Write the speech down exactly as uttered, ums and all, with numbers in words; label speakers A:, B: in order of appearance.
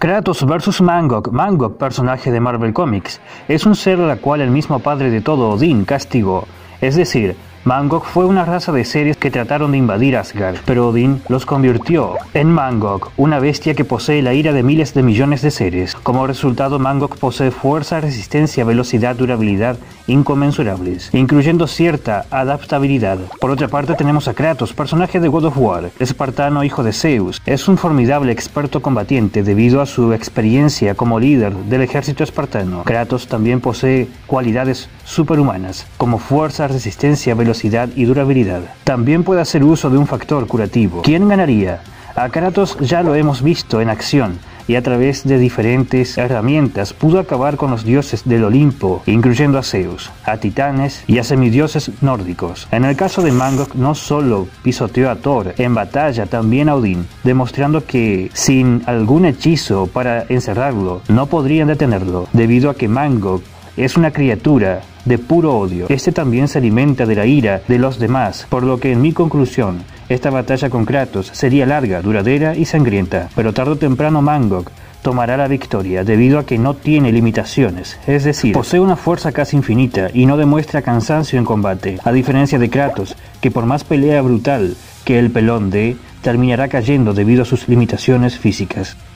A: Kratos versus Mangok. Mangok, personaje de Marvel Comics, es un ser a la cual el mismo padre de todo, Odín, castigó. Es decir, Mangok fue una raza de seres que trataron de invadir Asgard, pero Odín los convirtió en Mangok, una bestia que posee la ira de miles de millones de seres. Como resultado, Mangok posee fuerza, resistencia, velocidad, durabilidad inconmensurables, incluyendo cierta adaptabilidad. Por otra parte, tenemos a Kratos, personaje de God of War, espartano hijo de Zeus. Es un formidable experto combatiente debido a su experiencia como líder del ejército espartano. Kratos también posee cualidades superhumanas, como fuerza, resistencia, velocidad y durabilidad. También puede hacer uso de un factor curativo. ¿Quién ganaría? A Kratos ya lo hemos visto en acción, y a través de diferentes herramientas pudo acabar con los dioses del Olimpo, incluyendo a Zeus, a titanes y a semidioses nórdicos. En el caso de Mangok, no solo pisoteó a Thor en batalla, también a Odín, demostrando que sin algún hechizo para encerrarlo, no podrían detenerlo, debido a que Mangok es una criatura de puro odio. Este también se alimenta de la ira de los demás, por lo que en mi conclusión, esta batalla con Kratos sería larga, duradera y sangrienta, pero tarde o temprano Mangok tomará la victoria debido a que no tiene limitaciones, es decir, posee una fuerza casi infinita y no demuestra cansancio en combate, a diferencia de Kratos, que por más pelea brutal que el pelón dé, terminará cayendo debido a sus limitaciones físicas.